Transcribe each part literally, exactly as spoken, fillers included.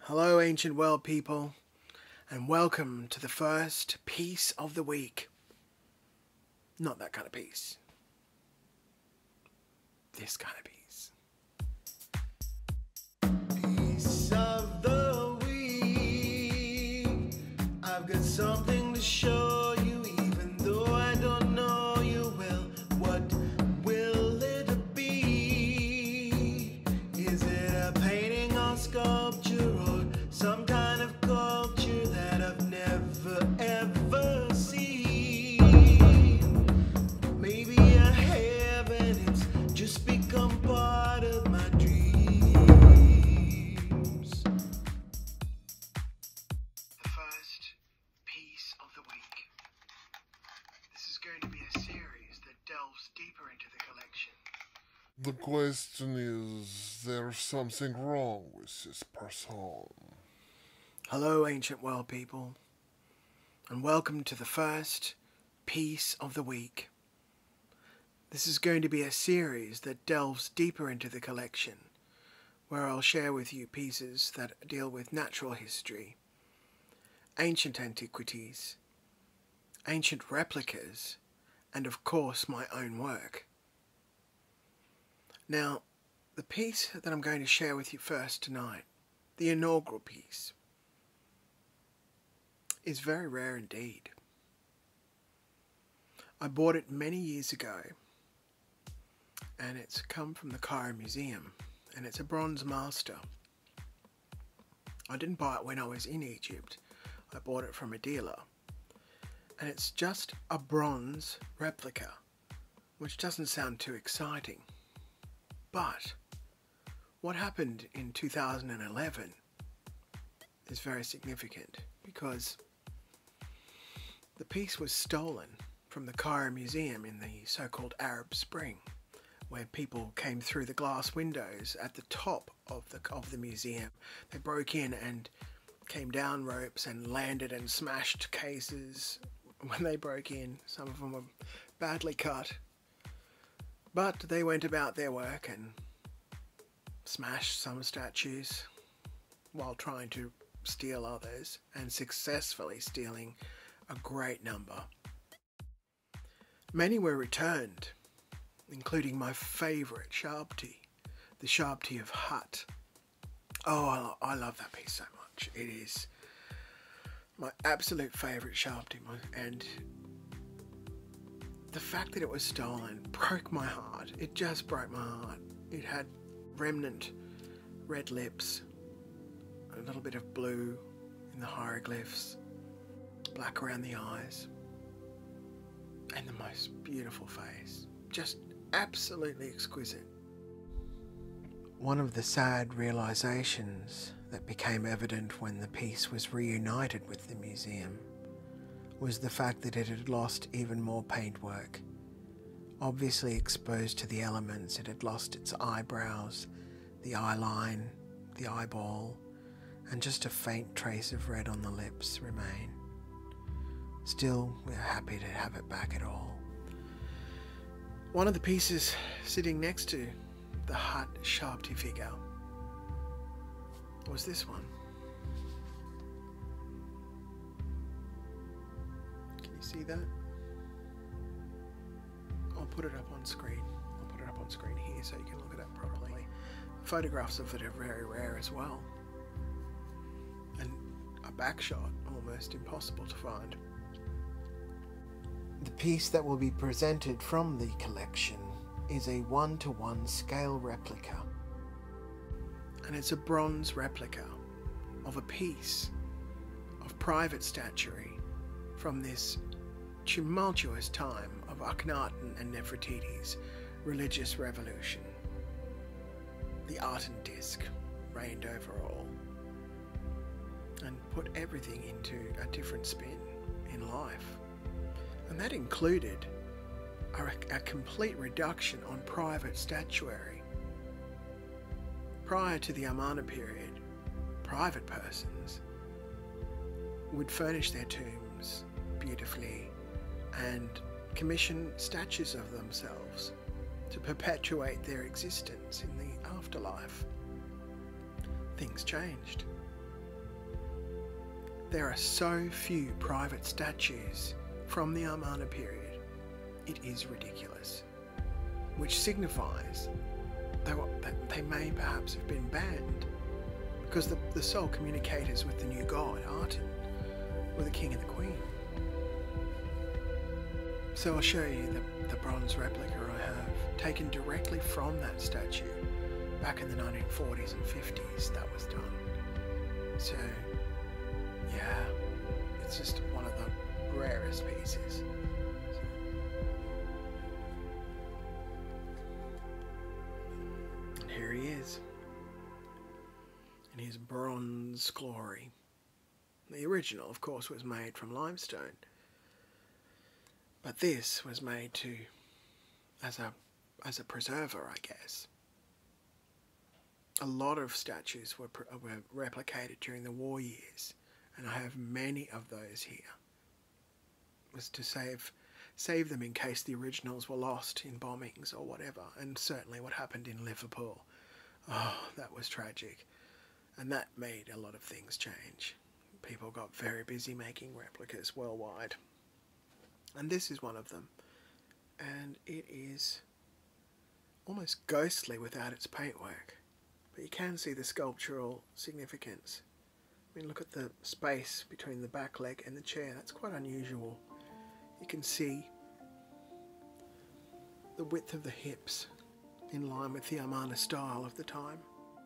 Hello, ancient world people, and welcome to the first piece of the week. Not that kind of piece. This kind of piece. Piece of the week. I've got something to show you, even though I don't know you well. What will it be? Is it a painting or sculpture or some kind of culture that I've never ever seen? Maybe I haven't, it's just become part of my dreams. The first piece of the week. This is going to be a series that delves deeper into the collection. The question is, there's something wrong with this person. Hello, ancient world people, and welcome to the first piece of the week. This is going to be a series that delves deeper into the collection, where I'll share with you pieces that deal with natural history, ancient antiquities, ancient replicas, and of course my own work. Now, the piece that I'm going to share with you first tonight, the inaugural piece, is very rare indeed. I bought it many years ago, and it's come from the Cairo Museum, and it's a bronze master. I didn't buy it when I was in Egypt. I bought it from a dealer, and it's just a bronze replica, which doesn't sound too exciting. But what happened in two thousand eleven is very significant, because the piece was stolen from the Cairo Museum in the so-called Arab Spring, where people came through the glass windows at the top of the of the museum. They broke in and came down ropes and landed and smashed cases when they broke in. Some of them were badly cut, but they went about their work and smashed some statues while trying to steal others, and successfully stealing a great number. Many were returned, including my favourite Shabti, the Shabti of Hut. Oh, I, I love that piece so much. It is my absolute favourite Shabti, and the fact that it was stolen broke my heart. It just broke my heart. It had remnant red lips, a little bit of blue in the hieroglyphs, black around the eyes, and the most beautiful face. Just absolutely exquisite. One of the sad realizations that became evident when the piece was reunited with the museum was the fact that it had lost even more paintwork. Obviously exposed to the elements, it had lost its eyebrows, the eyeline, the eyeball, and just a faint trace of red on the lips remain. Still, we're happy to have it back at all. One of the pieces sitting next to the Hut Shabti figure was this one. Can you see that? I'll put it up on screen. I'll put it up on screen here so you can look at it properly. Photographs of it are very rare as well, and a back shot almost impossible to find. The piece that will be presented from the collection is a one-to-one scale replica, and it's a bronze replica of a piece of private statuary from this tumultuous time of Akhenaten and Nefertiti's religious revolution. The Aten disc reigned over all and put everything into a different spin in life. And that included a, a complete reduction on private statuary. Prior to the Amarna period, private persons would furnish their tombs beautifully and commission statues of themselves to perpetuate their existence in the afterlife. Things changed. there are so few private statues from the Amarna period, it is ridiculous, which signifies they, were, that they may perhaps have been banned because the, the sole communicators with the new god, Aten, were the king and the queen. So I'll show you the, the bronze replica I have, taken directly from that statue back in the nineteen forties and fifties that was done. So yeah, it's just one of the rarest pieces. So. And here he is, in his bronze glory. The original, of course, was made from limestone, but this was made to, as a, as a preserver, I guess. A lot of statues were, were replicated during the war years, and I have many of those here. It was to save, save them in case the originals were lost in bombings or whatever, and certainly what happened in Liverpool. Oh, that was tragic, and that made a lot of things change. People got very busy making replicas worldwide, and this is one of them, and it is almost ghostly without its paintwork, but you can see the sculptural significance. I mean, look at the space between the back leg and the chair. That's quite unusual. You can see the width of the hips in line with the Amarna style of the time.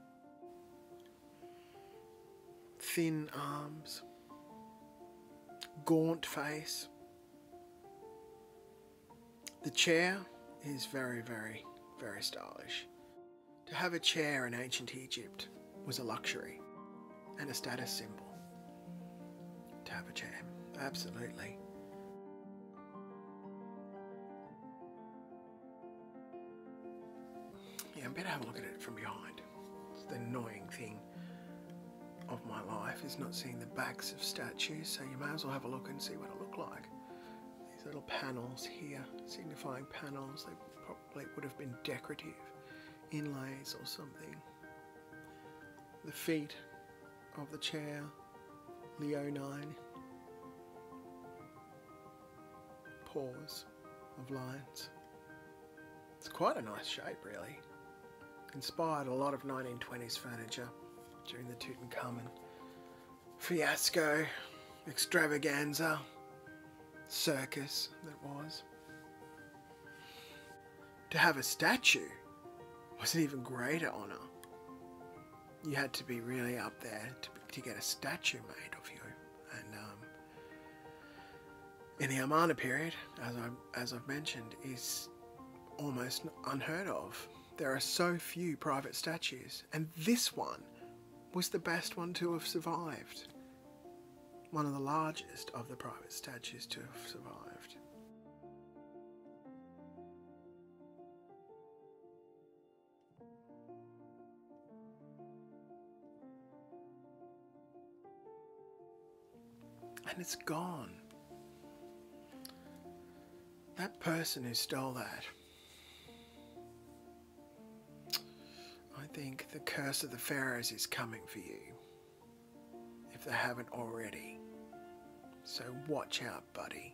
Thin arms, gaunt face. The chair is very, very, very stylish. To have a chair in ancient Egypt was a luxury and a status symbol. To have a chair, absolutely. Yeah, I better have a look at it from behind. It's the annoying thing of my life is not seeing the backs of statues, so you may as well have a look and see what it looked like. These little panels here, signifying panels, they probably would have been decorative inlays or something. The feet of the chair, leonine, paws of lions. It's quite a nice shape, really. Inspired a lot of nineteen twenties furniture during the Tutankhamun fiasco, extravaganza, circus that was. To have a statue was an even greater honour. You had to be really up there to, to get a statue made of you. And um, in the Amarna period, as, I, as I've mentioned, is almost unheard of. There are so few private statues, and this one was the best one to have survived. One of the largest of the private statues to have survived. And it's gone. That person who stole that, I think the curse of the Pharaohs is coming for you, if they haven't already. So watch out, buddy.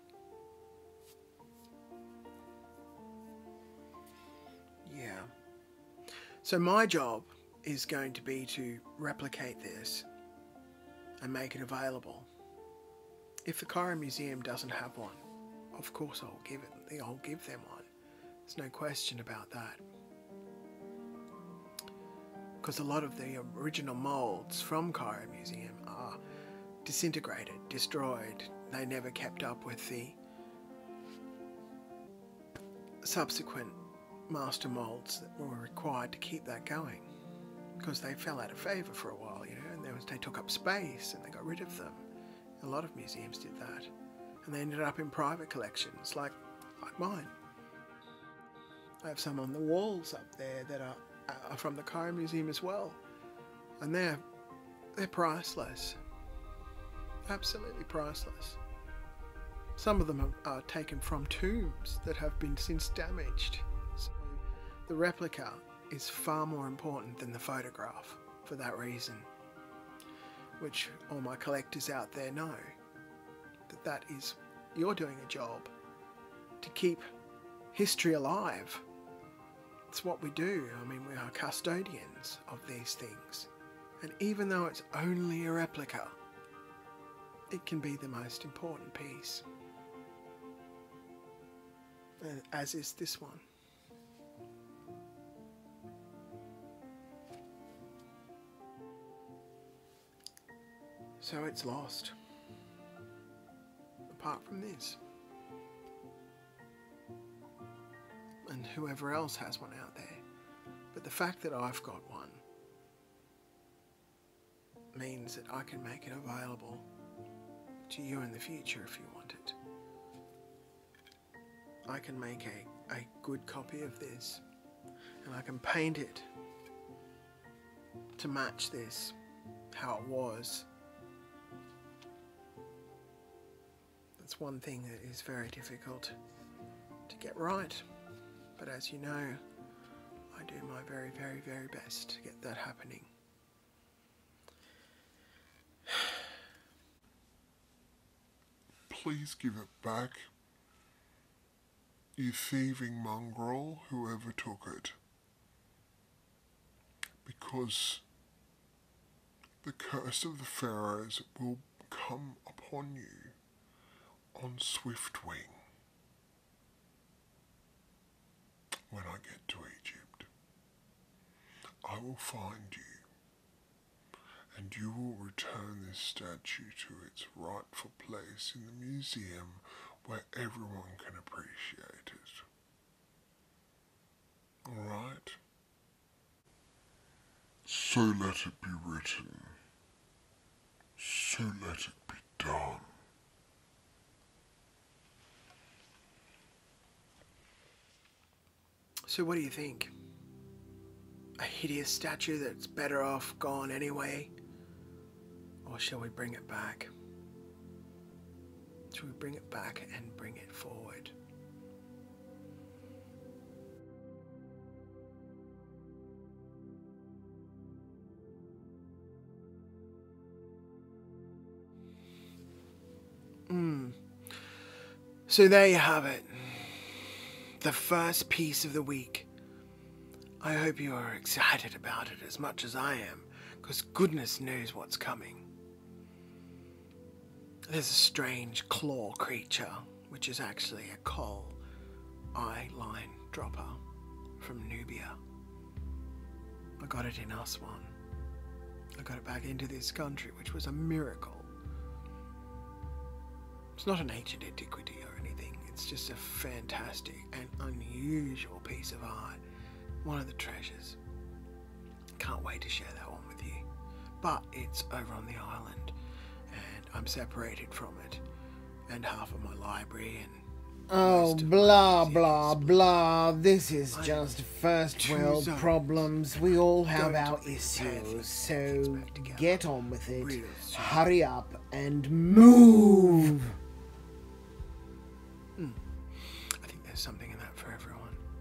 Yeah. So my job is going to be to replicate this and make it available. If the Cairo Museum doesn't have one, of course I'll give it. I'll give them one. There's no question about that. Because a lot of the original moulds from Cairo Museum are disintegrated, destroyed. They never kept up with the subsequent master moulds that were required to keep that going, because they fell out of favour for a while, you know, and there was, they took up space and they got rid of them. A lot of museums did that, and they ended up in private collections like, like mine. I have some on the walls up there that are, are from the Cairo Museum as well, and they're, they're priceless. Absolutely priceless. Some of them are, are taken from tombs that have been since damaged. So the replica is far more important than the photograph for that reason. which all my collectors out there know, that that is, you're doing a job to keep history alive. It's what we do. I mean, we are custodians of these things. And even though it's only a replica, it can be the most important piece. And as is this one. So it's lost. Apart from this. And whoever else has one out there. But the fact that I've got one means that I can make it available to you in the future if you want it. I can make a, a good copy of this, and I can paint it to match this, how it was. That's one thing that is very difficult to get right. But as you know, I do my very, very, very best to get that happening. Please give it back, you thieving mongrel, whoever took it. Because the curse of the Pharaohs will come upon you on swift wing when I get to Egypt. I will find you, and you will return this statue to its rightful place in the museum where everyone can appreciate it. Alright? So let it be written. So let it be done. So what do you think? A hideous statue that's better off gone anyway? Or shall we bring it back? Shall we bring it back and bring it forward? Hmm. So there you have it. The first piece of the week. I hope you are excited about it as much as I am, because goodness knows what's coming. There's a strange claw creature, which is actually a coal eye line dropper from Nubia. I got it in Aswan. I got it back into this country, which was a miracle. It's not an ancient antiquity or anything. It's just a fantastic and unusual piece of art. One of the treasures. Can't wait to share that one with you. But it's over on the island, and I'm separated from it, and half of my library and Oh, blah, blah, blah. This is just first world problems. We all have our issues, so get on with it. Hurry up and move. Hmm. I think there's something in that for everyone.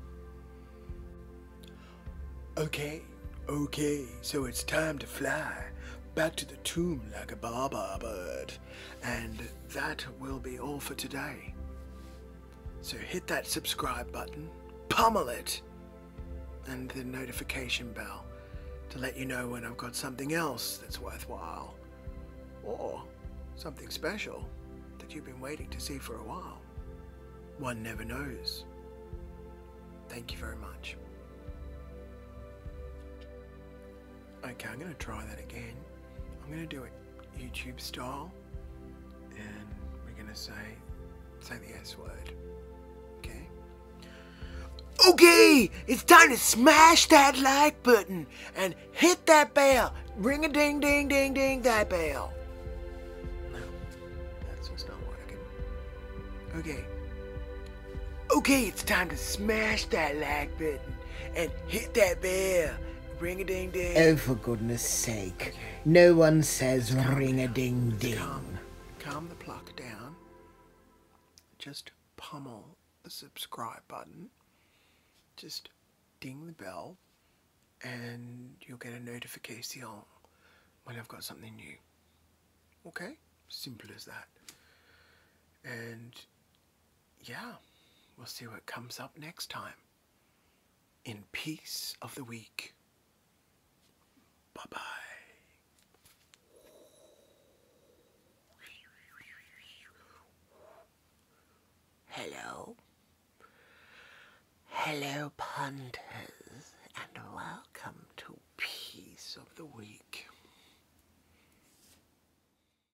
Okay, okay, so it's time to fly back to the tomb like a baba bird. And that will be all for today. So hit that subscribe button, pummel it, and the notification bell to let you know when I've got something else that's worthwhile, or something special that you've been waiting to see for a while. One never knows. Thank you very much. Okay, I'm going to try that again. I'm going to do it YouTube style, and we're going to say, say the S word. Okay. Okay, it's time to smash that like button and hit that bell. Ring a ding ding ding ding that bell. No, that's just not working. Okay. Okay, it's time to smash that like button and hit that bell. Ring a ding ding. Oh, for goodness sake. Okay. No one says ring a ding ding. Calm, calm the pluck down. Just pummel the subscribe button. Just ding the bell, and you'll get a notification when I've got something new. Okay? Simple as that. And yeah, we'll see what comes up next time in Piece of the Week. Bye-bye. Hello. Hello, punters, and welcome to Piece of the Week.